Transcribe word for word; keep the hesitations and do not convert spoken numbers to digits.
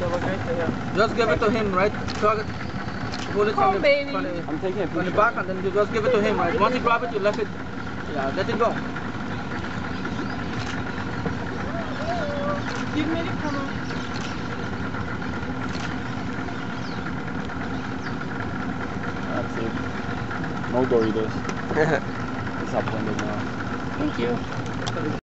Just give it to him, right? Hold it from the, from the, I'm taking a from the back, and then you just give it to him, right? Once you grab it, you let it. Yeah, let it go. Give me the camera. That's it. No Doritos. Disappointed now. Thank you.